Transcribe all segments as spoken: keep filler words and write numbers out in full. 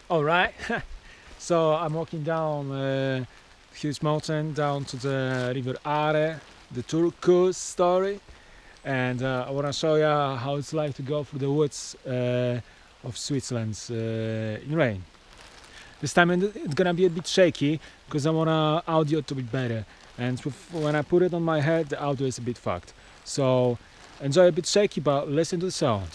All right. So I'm walking down uh, huge mountain down to the river Are, the turquoise story, and uh, I want to show you how it's like to go through the woods uh, of Switzerland uh, in rain. This time it's gonna be a bit shaky because I want to audio to be better, and when I put it on my head, the audio is a bit fucked. So enjoy a bit shaky, but listen to the sound.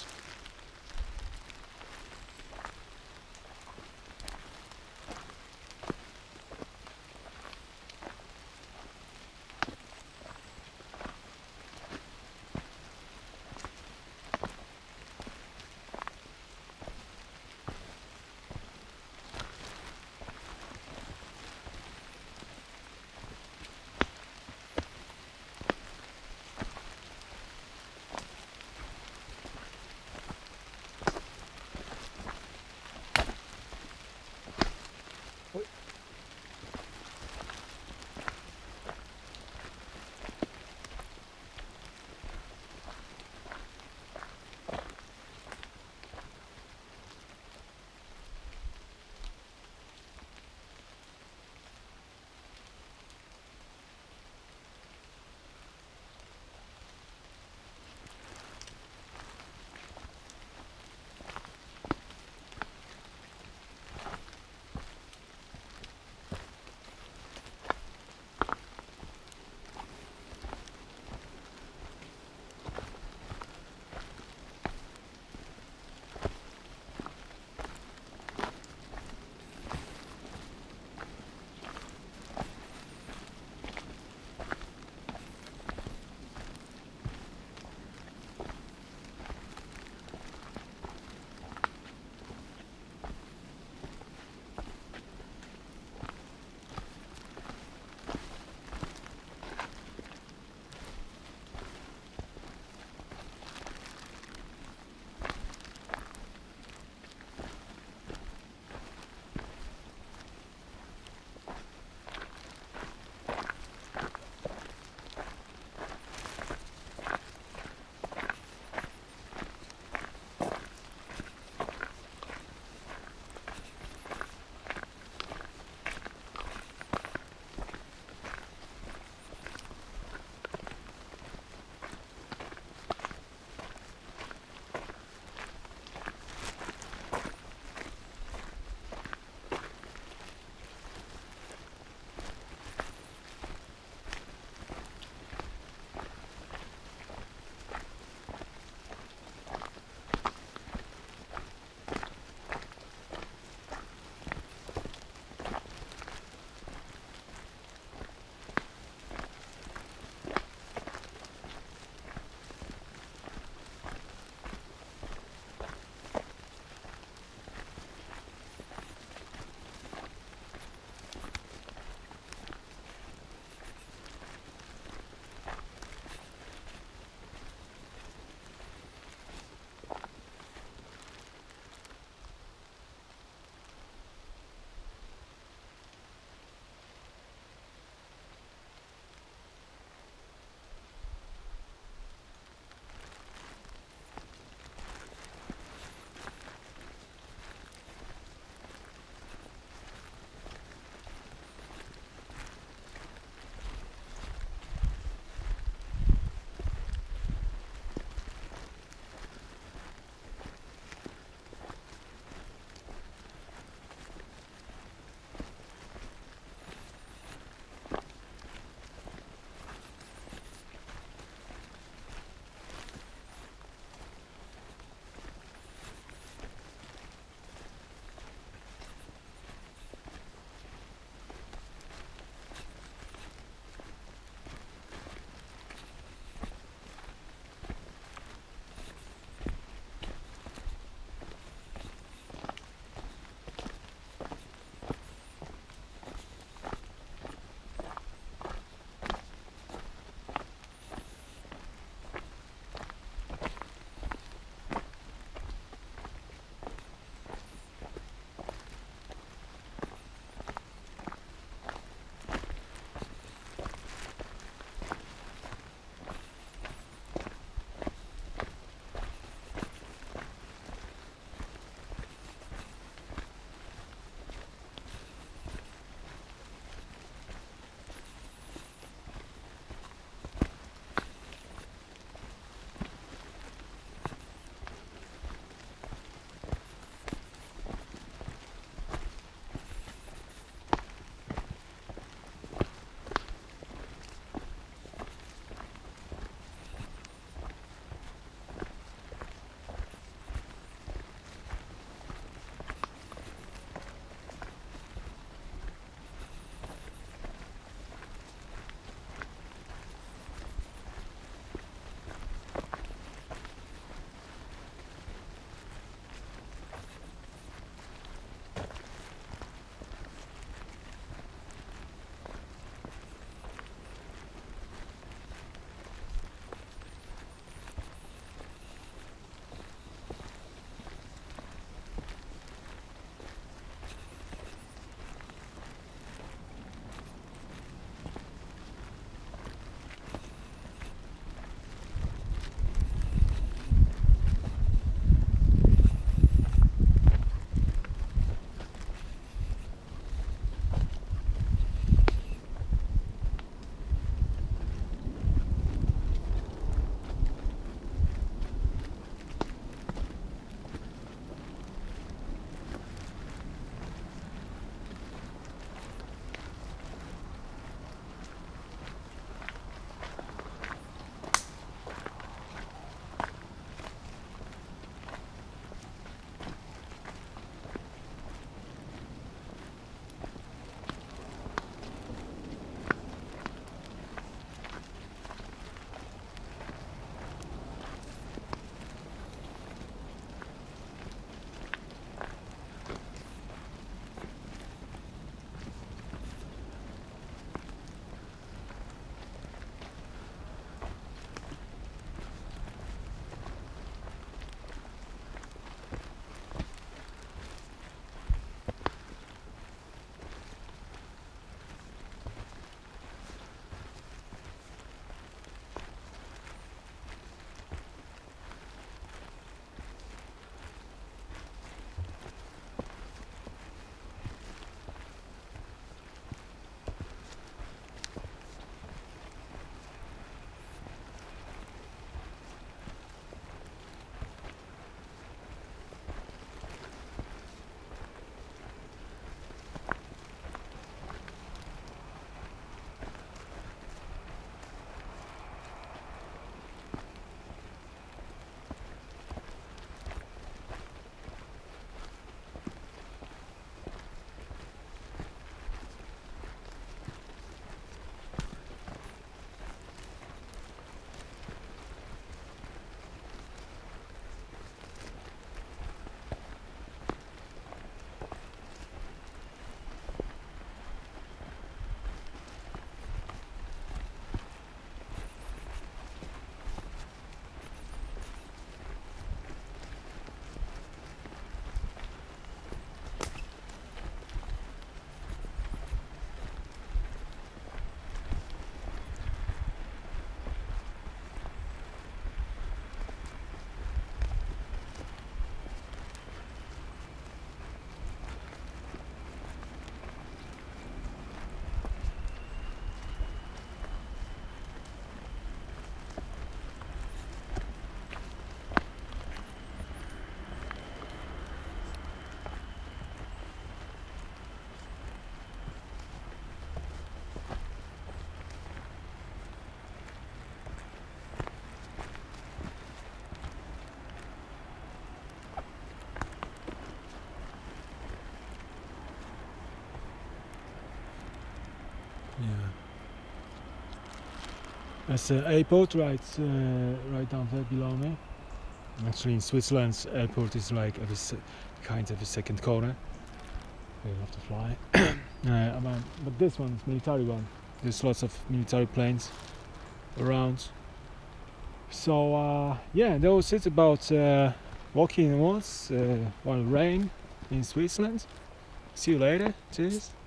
There's an airport right, uh, right down there below me. Actually, in Switzerland, airport is like every se kind of a second corner. We have to fly. uh, but, but this one is military one. There's lots of military planes around. So uh, yeah, that was it about uh, walking in the woods uh, while rain in Switzerland. See you later. Cheers.